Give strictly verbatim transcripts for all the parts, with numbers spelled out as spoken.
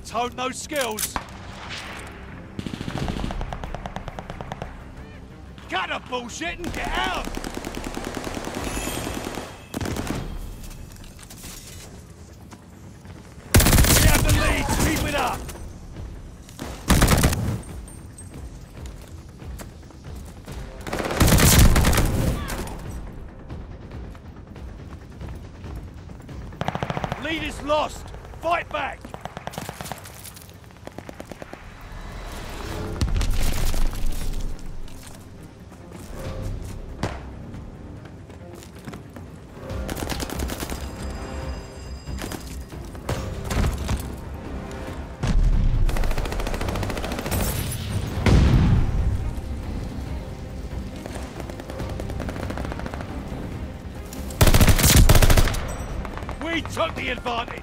Let's hone those skills. Cut the bullshit and get out! We have the lead, keep it up! Lead is lost! Fight back! We took the advantage!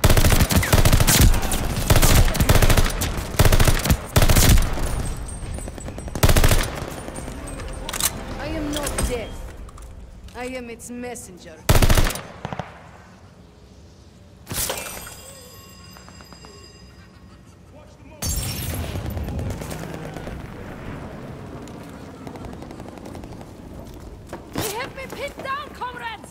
I am not death. I am its messenger. We have been pinned down, comrades!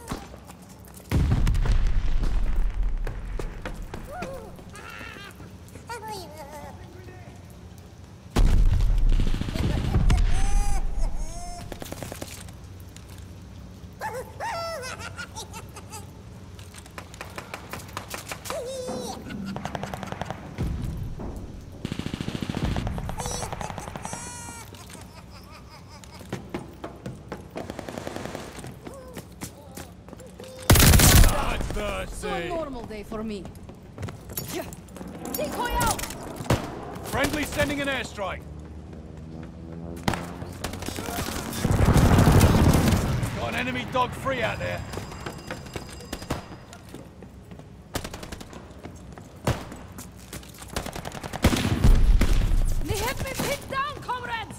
So a normal day for me. Decoy out! Friendly sending an airstrike. Got an enemy dog free out there. They have been pinned down, comrades!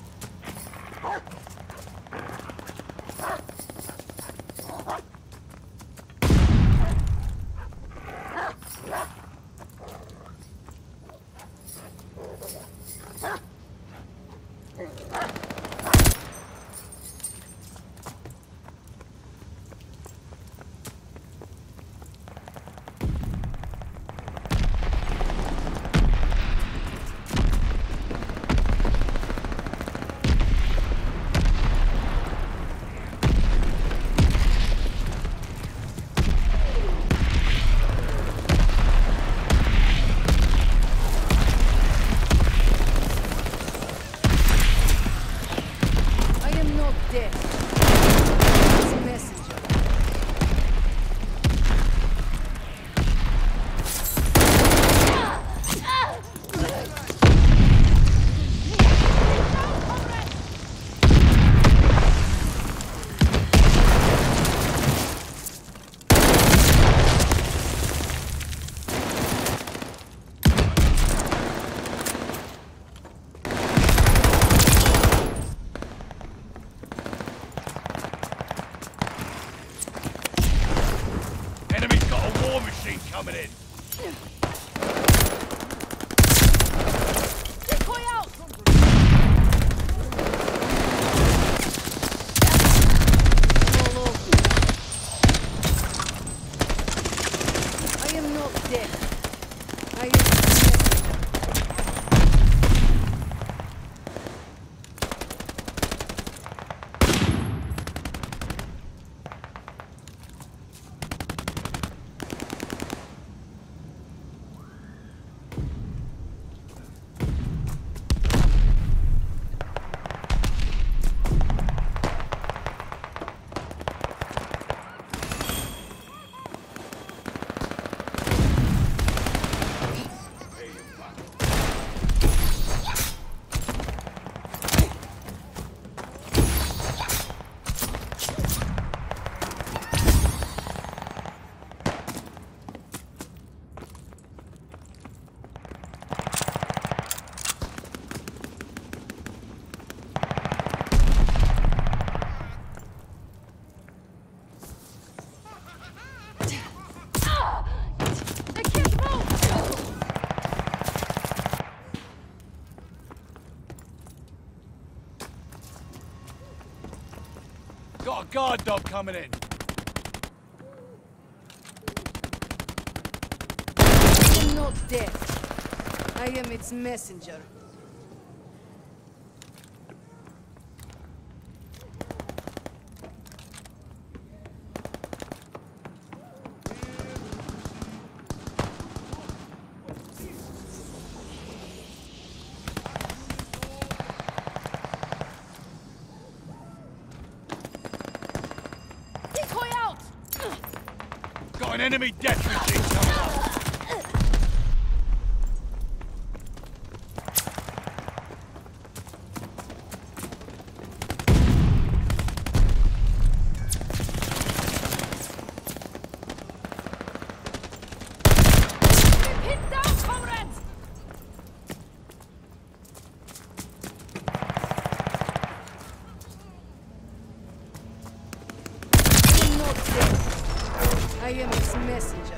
Got a guard dog coming in. I am not death. I am its messenger. Decoy out! Got an enemy death machine coming up. We're pinned down, comrades! I am not death. I am its messenger.